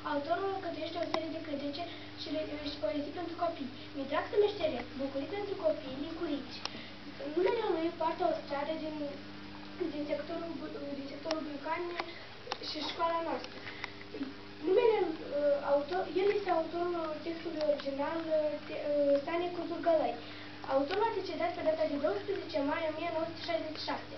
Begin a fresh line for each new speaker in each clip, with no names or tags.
Autorul alcătuiește o serie de cântece și poezii pentru copii. Mitraxă Meștere, bucurii pentru copii, licurici. Numele lui poartă o stradă din sectorul Vulcan și școala noastră. El este autorul textului original Stanie cu Zurgălăi. Autorul a decedat pe data de 12 mai 1966.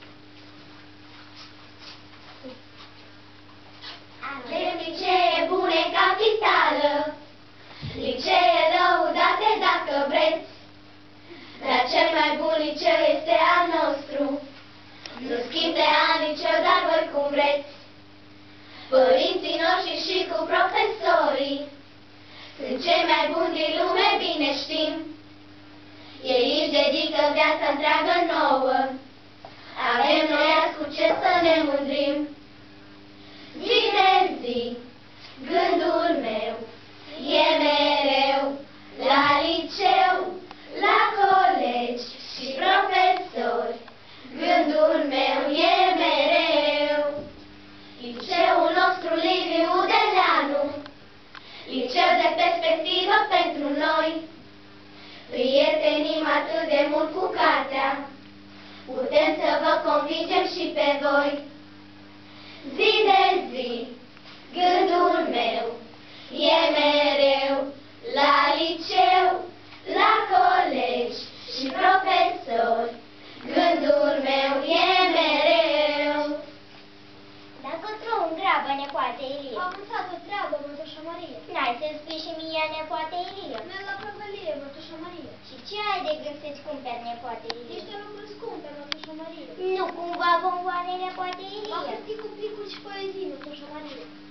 Avem licee bune, capitală, licee lăudate dacă vreți, dar cel mai bun liceu este al nostru. Nu schimb de ani liceu, dar voi cum vreți. Părinții noștri și cu profesorii sunt cei mai buni din lume, bine știm. Ei își dedică viața întreagă nouă, avem noi azi cu ce să ne mândrim. Zi de zi, gândul meu e mereu la liceu, la colegi și profesori. Gândul meu e mereu liceul nostru Liviu Udeleanu, liceu de perspectivă pentru noi. Prietenim atât de mult cu cartea, putem să vă convingem și pe voi. Zi de zi, gândul meu e mereu la liceu, la colegi și profesori. Gândul meu e mereu.
Dacă drum grabă, nepoate Ilie.
Am înțeles o treabă, mătușă Marie.
N-ai să-mi spui și mie, nepoate Ilie.
Merg la prăvălie, mătușă Marie.
Și ce ai de gând să-ți cumperi, nepoate Ilie?
Niște lucruri scumpe, mătușă Marie.
Nu cumva bomboane, nepoate
La
Ilie.
hârtii cu plicuri și poezii, mătușă Marie.